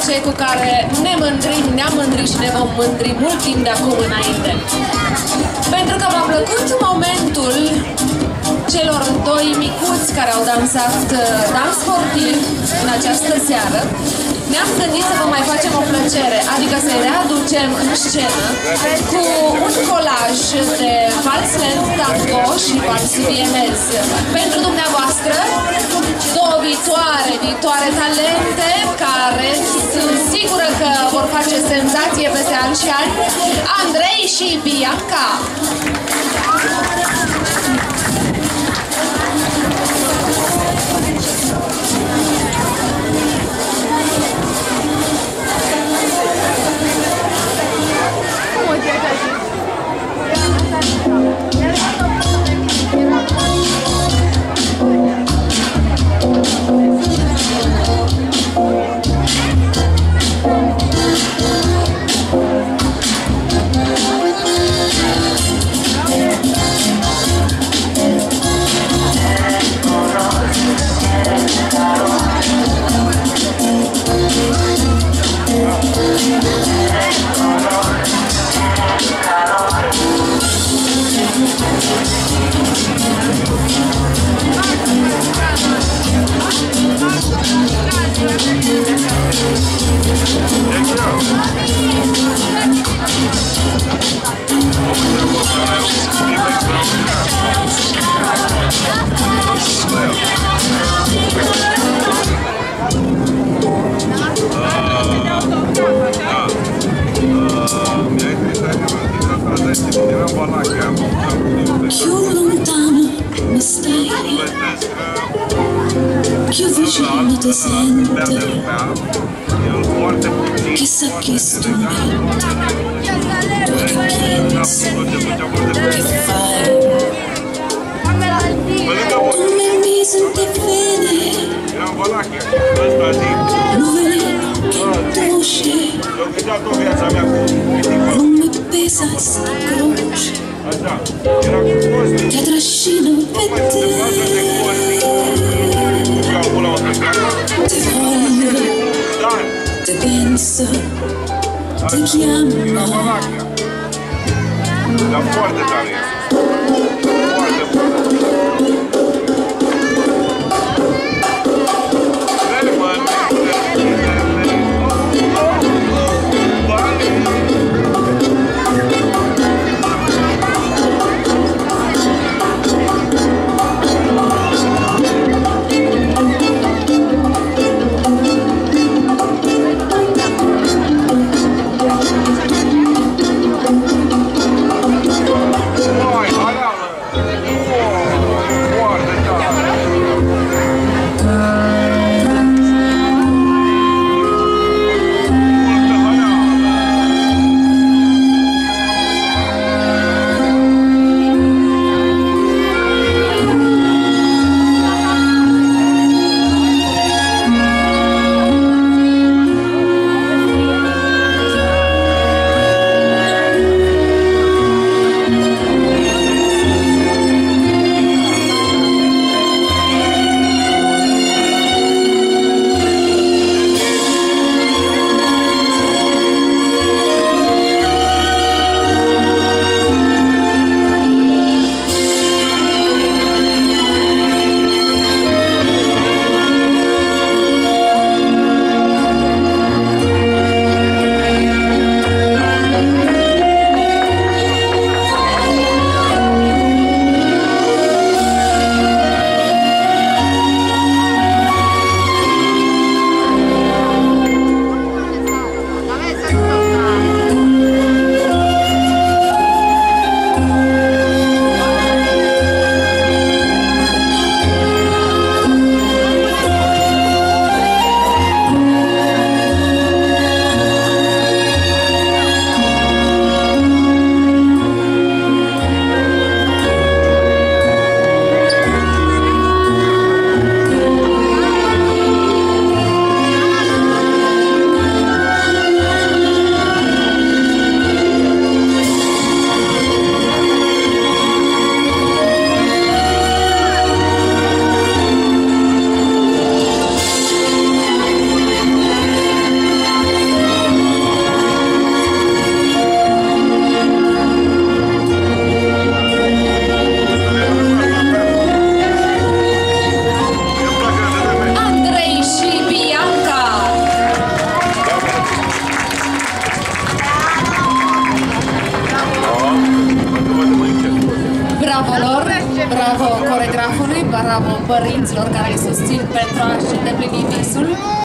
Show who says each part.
Speaker 1: cei cu care ne mândrim, ne-am mândrit și ne vom mândri mult timp de acum înainte. Pentru că v-a plăcut momentul celor doi micuți care au dansat dans sportiv în această seară, ne-am gândit să vă mai facem o plăcere, adică să-i readucem în scenă cu un colaj de vals lent, tango și vals vienez. Pentru dumneavoastră, două viitoare talente care sunt sigură că vor face senzație peste ani și ani, Andrei și Bianca.
Speaker 2: Più lontano mi stai, più vicino ti sento, chissà che storia, tu che pensi, che fai, come mi senti bene, nuvole che tosce, come pesa sta croce, che trascino per te. Ti voglio, ti penso, ti chiamo.
Speaker 1: Bravo coregrafului, bravo părinților care îi susțin pentru a-și îndeplini visul.